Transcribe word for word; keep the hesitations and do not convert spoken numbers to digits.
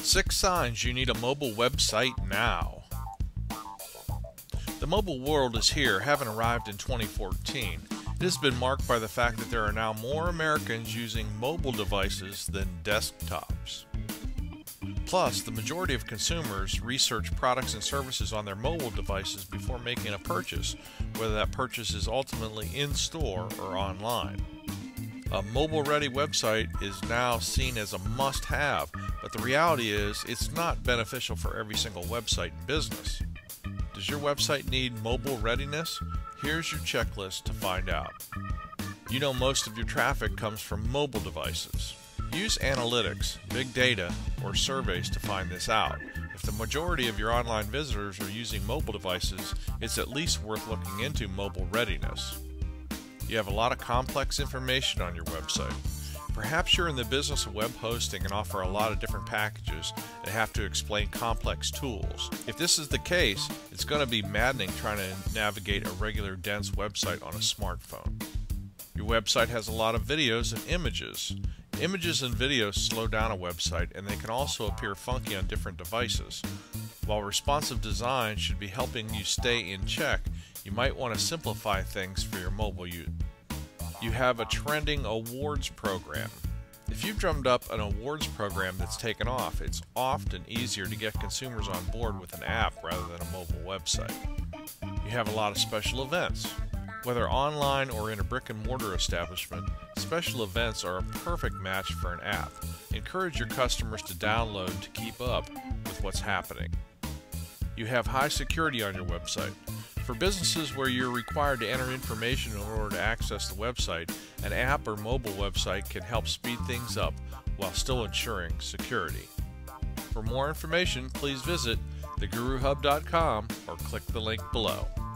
Six signs you need a mobile website now. The mobile world is here, having arrived in twenty fourteen. It has been marked by the fact that there are now more Americans using mobile devices than desktops. Plus, the majority of consumers research products and services on their mobile devices before making a purchase, whether that purchase is ultimately in-store or online. A mobile-ready website is now seen as a must-have, but the reality is it's not beneficial for every single website in business. Does your website need mobile readiness? Here's your checklist to find out. You know most of your traffic comes from mobile devices. Use analytics, big data, or surveys to find this out. If the majority of your online visitors are using mobile devices, it's at least worth looking into mobile readiness. You have a lot of complex information on your website. Perhaps you're in the business of web hosting and offer a lot of different packages and have to explain complex tools. If this is the case, it's going to be maddening trying to navigate a regular dense website on a smartphone. Your website has a lot of videos and images. Images and videos slow down a website, and they can also appear funky on different devices. While responsive design should be helping you stay in check, you might want to simplify things for your mobile use. You have a trending awards program. If you've drummed up an awards program that's taken off, it's often easier to get consumers on board with an app rather than a mobile website. You have a lot of special events. Whether online or in a brick-and-mortar establishment, special events are a perfect match for an app. Encourage your customers to download to keep up with what's happening. You have high security on your website. For businesses where you're required to enter information in order to access the website, an app or mobile website can help speed things up while still ensuring security. For more information, please visit the guru hub dot com or click the link below.